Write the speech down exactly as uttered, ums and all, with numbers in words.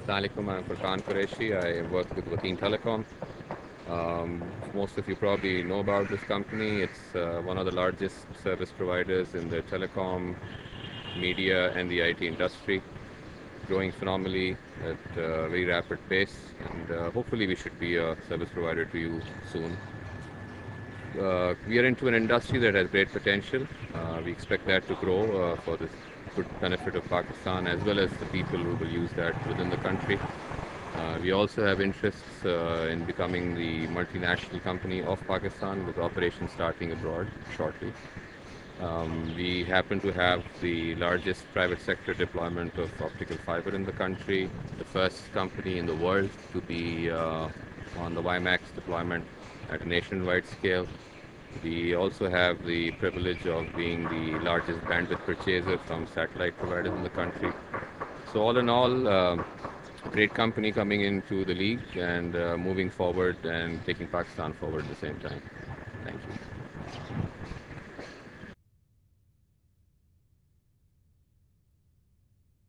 Assalamualaikum. I'm Furqan Qureshi. I work with Wateen Telecom. Um, most of you probably know about this company. It's uh, one of the largest service providers in the telecom, media, and the I T industry, growing phenomenally at a very rapid pace. And uh, hopefully, we should be a service provider to you soon. Uh, we are into an industry that has great potential. Uh, we expect that to grow uh, for the good benefit of Pakistan as well as the people who will use that within the country. Uh, we also have interests uh, in becoming the multinational company of Pakistan with operations starting abroad shortly. Um, we happen to have the largest private sector deployment of optical fiber in the country, the first company in the world to be uh, on the WiMAX deployment at a nationwide scale. We also have the privilege of being the largest bandwidth purchaser from satellite providers in the country. So all in all, um, a great company coming into the league and uh, moving forward and taking Pakistan forward at the same time. Thank you.